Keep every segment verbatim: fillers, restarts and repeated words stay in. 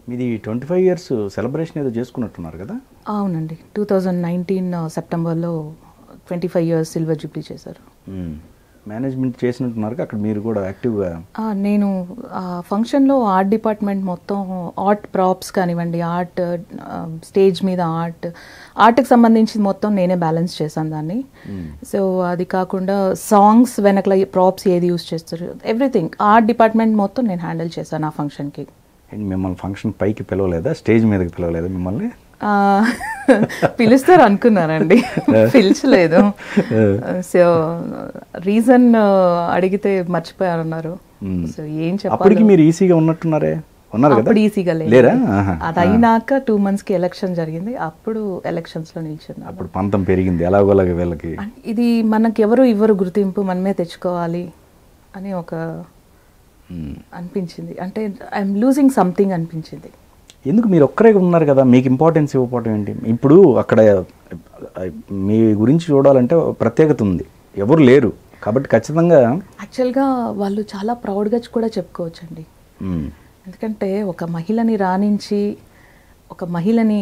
మీది twenty five years celebration ఏదో చేసుకున్నట్టున్నారు కదా? అవునండి, టూ థౌజండ్ నైన్టీన్ సెప్టెంబర్లో twenty five years silver jubilee చేశారు. మేనేజ్మెంట్ చేసినట్టున్నారు, అక్కడ మీరు కూడా యాక్టివ్గా. నేను ఫంక్షన్లో ఆర్ట్ డిపార్ట్మెంట్ మొత్తం, ఆర్ట్ ప్రాప్స్ కానివ్వండి, ఆర్ట్ స్టేజ్ మీద ఆర్ట్ ఆర్ట్కి సంబంధించి మొత్తం నేనే బ్యాలెన్స్ చేశాను దాన్ని. సో అది కాకుండా సాంగ్స్ వెనకల ప్రాప్స్ ఏది యూజ్ చేస్తారు, ఎవ్రీథింగ్ ఆర్ట్ డిపార్ట్మెంట్ మొత్తం నేను హ్యాండిల్ చేశాను ఆ ఫంక్షన్కి. మిమ్మల్ని ఫంక్షన్ పైకి పిలవలేదా, స్టేజ్ మీదకి పిలవలేదా మిమ్మల్ని? పిలుస్తారు అనుకున్నారండి, పిలిచలేదు. సో రీజన్ అడిగితే మర్చిపోయారన్నారు. సో ఏం చెప్పాలి, మీరు ఈసీగా ఉన్నట్టున్నారే, అప్పుడు ఈసీగా లేదు. అది అయినాక టూ మంత్స్ కి ఎలక్షన్ జరిగింది, అప్పుడు ఎలక్షన్స్ లో నిల్చున్నా. అప్పుడు పంతం పెరిగింది ఎలాగోలాగా వీళ్ళకి. ఇది మనకి ఎవరు ఇవ్వరు గుర్తింపు, మనమే తెచ్చుకోవాలి అని ఒక అనిపించింది. అంటే ఐఎమ్ లూజింగ్ సంథింగ్ అనిపించింది. ఎందుకు మీరు ఒక్కరే ఉన్నారు కదా, మీకు ఇంపార్టెన్స్ ఇవ్వకపోవడం ఏంటి? ఇప్పుడు అక్కడ మీ గురించి చూడాలంటే ప్రత్యేకత ఉంది, ఎవరు లేరు కాబట్టి ఖచ్చితంగా. యాక్చువల్గా వాళ్ళు చాలా ప్రౌడ్గా కూడా చెప్పుకోవచ్చండి. ఎందుకంటే ఒక మహిళని రాణించి, ఒక మహిళని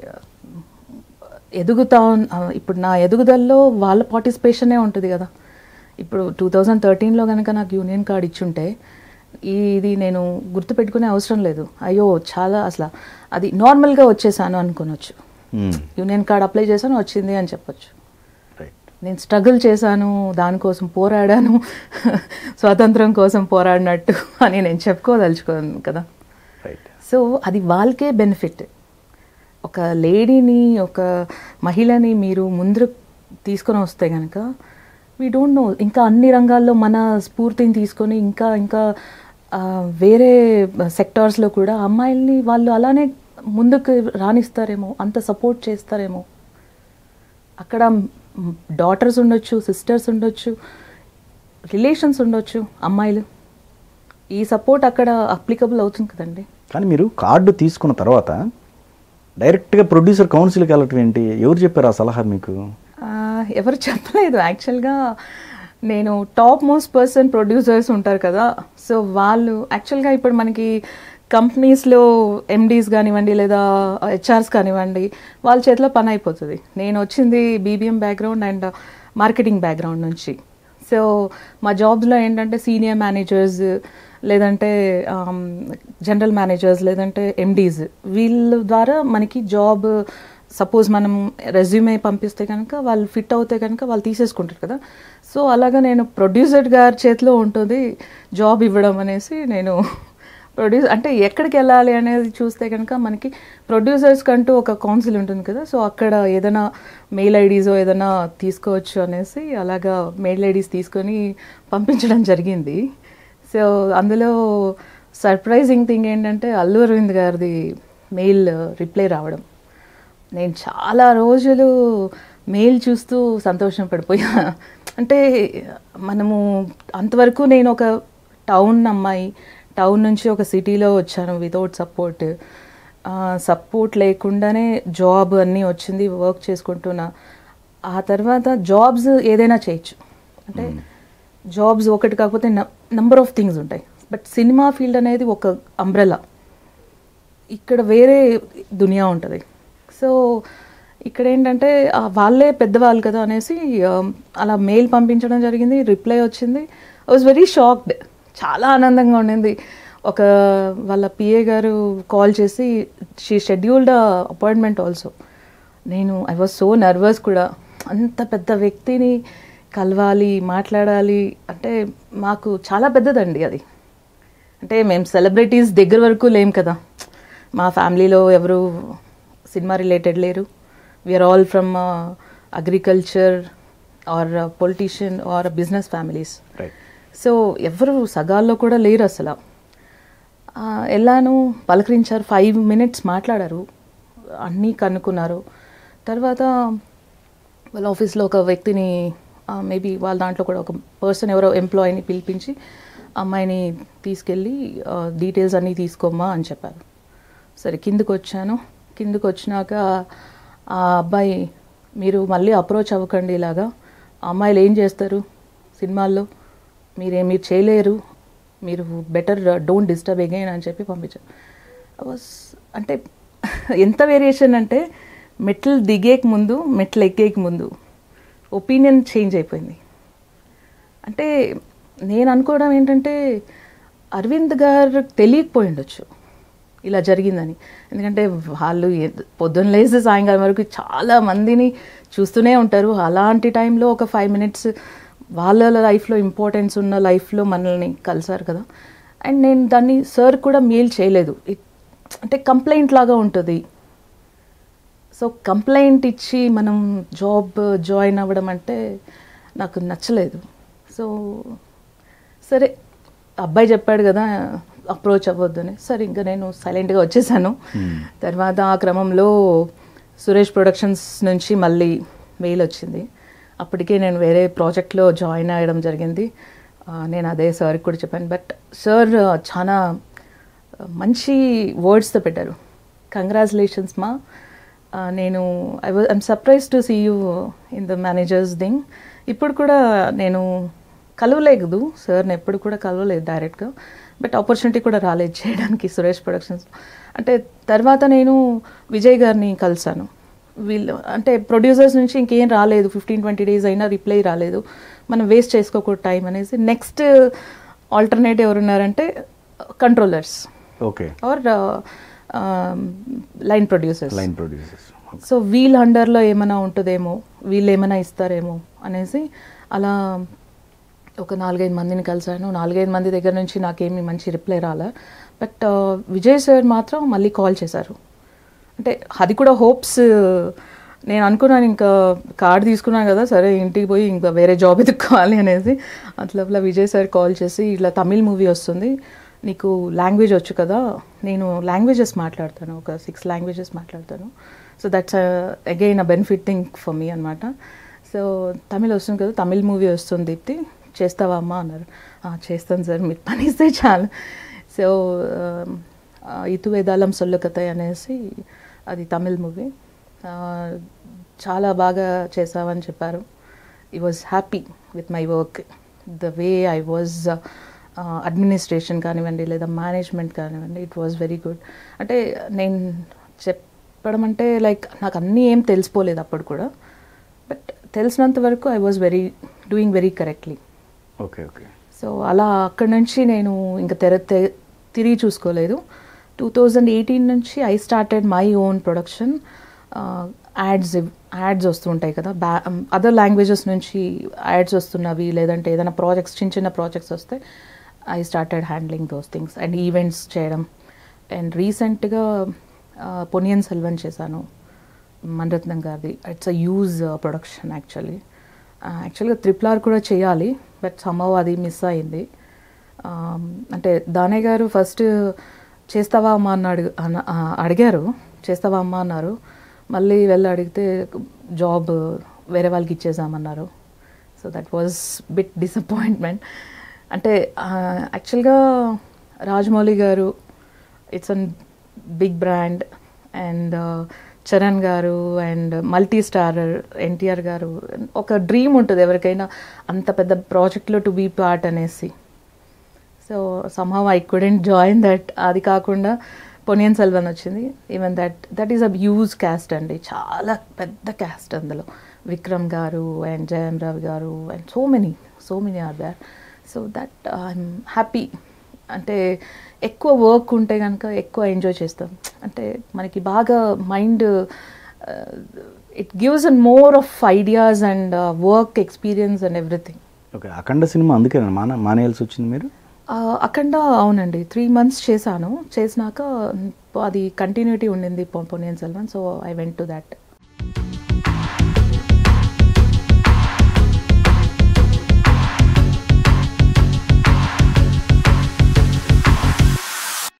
ఎదుగుతా, ఇప్పుడు నా ఎదుగుదలలో వాళ్ళ పార్టిసిపేషనే ఉంటుంది కదా. ఇప్పుడు టూ థౌజండ్ థర్టీన్లో కనుక నాకు యూనియన్ కార్డ్ ఇచ్చుంటే ఇది నేను గుర్తుపెట్టుకునే అవసరం లేదు. అయ్యో చాలా అసలు అది నార్మల్గా వచ్చేసాను అనుకోవచ్చు. యూనియన్ కార్డ్ అప్లై చేశాను, వచ్చింది అని చెప్పొచ్చు. నేను స్ట్రగుల్ చేశాను, దానికోసం పోరాడాను, స్వాతంత్రం కోసం పోరాడినట్టు అని నేను చెప్పుకోదలుచుకోను కదా. సో అది వాళ్ళకే బెనిఫిట్. ఒక లేడీని, ఒక మహిళని మీరు ముందు తీసుకొని వస్తే కనుక వీ డోంట్ నో, ఇంకా అన్ని రంగాల్లో మన స్ఫూర్తిని తీసుకొని ఇంకా ఇంకా వేరే సెక్టార్స్లో కూడా అమ్మాయిల్ని వాళ్ళు అలానే ముందుకు రాణిస్తారేమో, అంత సపోర్ట్ చేస్తారేమో. అక్కడ డాటర్స్ ఉండొచ్చు, సిస్టర్స్ ఉండొచ్చు, రిలేషన్స్ ఉండొచ్చు, అమ్మాయిలు. ఈ సపోర్ట్ అక్కడ అప్లికబుల్ అవుతుంది కదండి. కానీ మీరు కార్డు తీసుకున్న తర్వాత డైరెక్ట్గా ప్రొడ్యూసర్ కౌన్సిల్కి వెళ్ళటం ఏంటి? ఎవరు చెప్పారు ఆ సలహా మీకు? ఎవరు చెప్పలేదు. యాక్చువల్గా నేను టాప్ మోస్ట్ పర్సన్ ప్రొడ్యూసర్స్ ఉంటారు కదా, సో వాళ్ళు యాక్చువల్గా ఇప్పుడు మనకి కంపెనీస్లో ఎండీస్ కానివ్వండి లేదా హెచ్ఆర్స్ కానివ్వండి, వాళ్ళ చేతిలో పని అయిపోతుంది. నేను వచ్చింది BBM background and marketing background నుంచి. సో మా జాబ్స్లో ఏంటంటే సీనియర్ మేనేజర్స్ లేదంటే జనరల్ మేనేజర్స్ లేదంటే ఎండీస్, వీళ్ళ ద్వారా మనకి జాబ్, సపోజ్ మనం రెజ్యూమే పంపిస్తే కనుక వాళ్ళు ఫిట్ అవుతే కనుక వాళ్ళు తీసేసుకుంటారు కదా. సో అలాగా నేను ప్రొడ్యూసర్ గారి చేతిలో ఉంటుంది జాబ్ ఇవ్వడం అనేసి, నేను ప్రొడ్యూస్ అంటే ఎక్కడికి వెళ్ళాలి అనేది చూస్తే కనుక మనకి ప్రొడ్యూసర్స్ కంటూ ఒక కౌన్సిల్ ఉంటుంది కదా. సో అక్కడ ఏదైనా మెయిల్ ఐడీసో ఏదైనా తీసుకోవచ్చు అనేసి అలాగా మెయిల్ ఐడీస్ తీసుకొని పంపించడం జరిగింది. సో అందులో సర్ప్రైజింగ్ థింగ్ ఏంటంటే అల్లు అరవింద్ గారిది మెయిల్ రిప్లై రావడం. నేను చాలా రోజులు మెయిల్ చూస్తూ సంతోషం పడిపోయా. అంటే మనము అంతవరకు నేను ఒక టౌన్ అమ్మాయి, టౌన్ నుంచి ఒక సిటీలో వచ్చాను వితౌట్ సపోర్ట్, సపోర్ట్ లేకుండానే జాబ్ అన్నీ వచ్చింది, వర్క్ చేసుకుంటున్నా. ఆ తర్వాత జాబ్స్ ఏదైనా చేయొచ్చు, అంటే జాబ్స్ ఒకటి కాకపోతే నంబర్ ఆఫ్ థింగ్స్ ఉంటాయి. బట్ సినిమా ఫీల్డ్ అనేది ఒక అంబ్రెలా, ఇక్కడ వేరే దునియా ఉంటుంది. సో ఇక్కడ ఏంటంటే వాళ్ళే పెద్దవాళ్ళు కదా అనేసి అలా మెయిల్ పంపించడం జరిగింది, రిప్లై వచ్చింది. ఐ వాజ్ వెరీ షాక్డ్, చాలా ఆనందంగా ఉండింది. ఒక వాళ్ళ పిఏ గారు కాల్ చేసి షీ షెడ్యూల్డ్ అపాయింట్మెంట్ ఆల్సో. నేను ఐ వాజ్ సో నర్వస్ కూడా, అంత పెద్ద వ్యక్తిని కలవాలి, మాట్లాడాలి అంటే మాకు చాలా పెద్దదండి అది. అంటే మేము సెలబ్రిటీస్ దగ్గర వరకు లేం కదా, మా ఫ్యామిలీలో ఎవరు సినిమా రిలేటెడ్ లేరు. We're all from agriculture or politician or business families. So ఎవరు సగాల్లో కూడా లేరు అసలు. వెళ్ళాను, పలకరించారు, ఫైవ్ మినిట్స్ మాట్లాడారు, అన్నీ కనుక్కున్నారు. తర్వాత వాళ్ళ ఆఫీస్లో ఒక వ్యక్తిని, మేబీ వాళ్ళ దాంట్లో కూడా ఒక పర్సన్ ఎవరో ఎంప్లాయీని పిలిపించి అమ్మాయిని తీసుకెళ్ళి డీటెయిల్స్ అన్నీ తీసుకోమ్మా అని చెప్పారు. సరే కిందకు వచ్చాను. కిందకు వచ్చినాక ఆ అబ్బాయి, మీరు మళ్ళీ అప్రోచ్ అవ్వకండి ఇలాగా, అమ్మాయిలు ఏం చేస్తారు సినిమాల్లో, మీరే మీరు చేయలేరు, మీరు బెటర్ డోంట్ డిస్టర్బ్ అగైన్ అని చెప్పి పంపించారు. వాస్ అంటే ఎంత వేరియేషన్ అంటే మెట్లు దిగేకి ముందు మెట్లు ఎక్కేకి ముందు ఒపీనియన్ చేంజ్ అయిపోయింది. అంటే నేను అనుకోవడం ఏంటంటే అరవింద్ గారు తెలియకపోయి ఉండొచ్చు ఇలా జరిగిందని. ఎందుకంటే వాళ్ళు పొద్దున్న లేసి సాయంకాలం వరకు చాలా మందిని చూస్తూనే ఉంటారు. అలాంటి టైంలో ఒక ఫైవ్ మినిట్స్ వాళ్ళ లైఫ్లో ఇంపార్టెన్స్ ఉన్న లైఫ్లో మనల్ని కలిసారు కదా. అండ్ నేను దాన్ని సార్ కూడా మెయిల్ చేయలేదు. అంటే కంప్లైంట్ లాగా ఉంటుంది. సో కంప్లైంట్ ఇచ్చి మనం జాబ్ జాయిన్ అవ్వడం అంటే నాకు నచ్చలేదు. సో సరే అబ్బాయి చెప్పాడు కదా అప్రోచ్ అవ్వద్దని, సరే ఇంకా నేను సైలెంట్గా వచ్చేసాను. తర్వాత ఆ క్రమంలో సురేష్ ప్రొడక్షన్స్ నుంచి మళ్ళీ మెయిల్ వచ్చింది. అప్పటికే నేను వేరే ప్రాజెక్ట్లో జాయిన్ అయ్యడం జరిగింది. నేను అదే సార్కి కూడా చెప్పాను. బట్ సార్ చాలా మంచి వర్డ్స్తో పెట్టారు. కంగ్రాచులేషన్స్ మా, నేను I was I'm surprise to see you in the managers thing. ఇప్పుడు కూడా నేను కలవలేదు సార్ని, ఎప్పుడు కూడా కలవలేదు డైరెక్ట్గా. బట్ ఆపర్చునిటీ కూడా రాలేదు చేయడానికి సురేష్ ప్రొడక్షన్స్. అంటే తర్వాత నేను విజయ్ గారిని కలిసాను. వీళ్ళు అంటే ప్రొడ్యూసర్స్ నుంచి ఇంకేం రాలేదు, ఫిఫ్టీన్ ట్వంటీ డేస్ అయినా రిప్లై రాలేదు, మనం వేస్ట్ చేసుకోకూడదు టైం అనేసి నెక్స్ట్ ఆల్టర్నేటివ్ ఎవరున్నారంటే controllers okay or line producers line producers so వీళ్ళ అండర్లో ఏమైనా ఉంటుందేమో, వీళ్ళు ఏమైనా ఇస్తారేమో అనేసి అలా ఒక నాలుగైదు మందిని కలిసాను. నాలుగైదు మంది దగ్గర నుంచి నాకేమీ మంచి రిప్లై రాలే. బట్ విజయ్ సార్ మాత్రం మళ్ళీ కాల్ చేశారు. అంటే అది కూడా హోప్స్. నేను అనుకున్నాను ఇంకా కార్డు తీసుకున్నాను కదా, సరే ఇంటికి పోయి ఇంకా వేరే జాబ్ ఎదుక్కోవాలి అనేసి. అట్లా విజయ్ సార్ కాల్ చేసి ఇట్లా తమిళ్ మూవీ వస్తుంది, నీకు లాంగ్వేజ్ వచ్చు కదా, నేను లాంగ్వేజెస్ మాట్లాడతాను, ఒక సిక్స్ లాంగ్వేజెస్ మాట్లాడతాను. So that's again uh benefit thing for me అనమాట. సో తమిళ్ వస్తుంది కదా, తమిళ్ మూవీ వస్తుంది దీప్తి, చేస్తావా అమ్మా అన్నారు. చేస్తాను సార్, మీరు పని ఇస్తే చాలు. సో ఇతు వేదాలం సొల్లు కథ అనేసి అది తమిళ్ మూవీ. చాలా బాగా చేసావని చెప్పారు. I was happy with my work, the way I was administration కానివ్వండి లేదా మేనేజ్మెంట్ కానివ్వండి, ఇట్ వాజ్ వెరీ గుడ్. అంటే నేను చెప్పడం అంటే లైక్ నాకు అన్నీ ఏం తెలిసిపోలేదు అప్పుడు కూడా, బట్ తెలిసినంత వరకు I was very doing very కరెక్ట్లీ. ఓకే ఓకే సో అలా అక్కడి నుంచి నేను ఇంకా తెర తిరిగి చూసుకోలేదు. టూ థౌజండ్ ఎయిటీన్ నుంచి I started my own production. Ads ads వస్తుంటాయి కదా, బ్యా అదర్ లాంగ్వేజెస్ నుంచి యాడ్స్ వస్తున్నవి లేదంటే ఏదైనా ప్రాజెక్ట్స్ చిన్న చిన్న ప్రాజెక్ట్స్ వస్తే I started handling those things and events చేయడం. అండ్ రీసెంట్గా పొనియన్ సెల్వన్ చేశాను మణిరత్నం గారిది. It's uh huge production actually. యాక్చువల్గా ట్రిపుల్ ఆర్ కూడా చేయాలి, బట్ సమ్హౌ అది మిస్ అయింది. అంటే దానయ్య గారు ఫస్ట్ చేస్తావా అమ్మ అని అడుగు అడిగారు, చేస్తావా అమ్మ అన్నారు. మళ్ళీ వెళ్ళి అడిగితే జాబ్ వేరే వాళ్ళకి ఇచ్చేసామన్నారు. So that was bit disappointment. అంటే యాక్చువల్గా రాజమౌళి గారు it's an big brand, and Charan గారు అండ్ మల్టీ స్టారర్ ఎన్టీఆర్ గారు, ఒక డ్రీమ్ ఉంటుంది ఎవరికైనా అంత పెద్ద ప్రాజెక్ట్లో టు బీ పార్ట్ అనేసి. So somehow I couldn't join that. అది కాకుండా పొనియన్ సెల్వన్ వచ్చింది. Even that that is a huge cast అండి, చాలా పెద్ద క్యాస్ట్ అందులో. విక్రమ్ గారు అండ్ జయం రవి గారు and so many so many are there. So that I'm happy. అంటే ఎక్కువ వర్క్ ఉంటే కనుక ఎక్కువ ఎంజాయ్ చేస్తాం. అంటే మనకి బాగా mind it gives an more of ideas and work experience and everything. Okay, Akhanda cinema అందుకే మాన మానేయాల్సి వచ్చింది మీరు? అఖండ అవునండి, త్రీ మంత్స్ చేశాను. చేసినాక అది కంటిన్యూటీ ఉండింది Ponniyin Selvan, so I went to that.